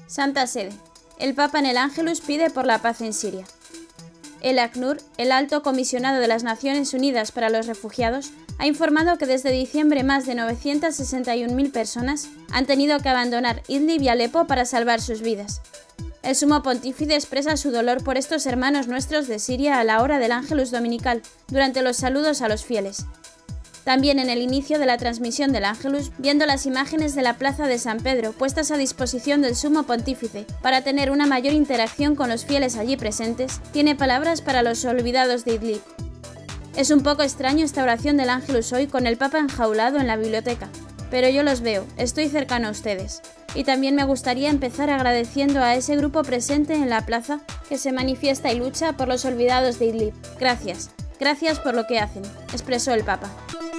Santa Sede. El Papa en el Ángelus pide por la paz en Siria. El ACNUR, el Alto Comisionado de las Naciones Unidas para los Refugiados, ha informado que desde diciembre más de 961.000 personas han tenido que abandonar Idlib y Alepo para salvar sus vidas. El Sumo Pontífice expresa su dolor por estos hermanos nuestros de Siria a la hora del Ángelus dominical, durante los saludos a los fieles. También en el inicio de la transmisión del Ángelus, viendo las imágenes de la plaza de San Pedro puestas a disposición del Sumo Pontífice para tener una mayor interacción con los fieles allí presentes, tiene palabras para los olvidados de Idlib. Es un poco extraño esta oración del Ángelus hoy con el Papa enjaulado en la biblioteca, pero yo los veo, estoy cercano a ustedes. Y también me gustaría empezar agradeciendo a ese grupo presente en la plaza que se manifiesta y lucha por los olvidados de Idlib. Gracias por lo que hacen, expresó el Papa.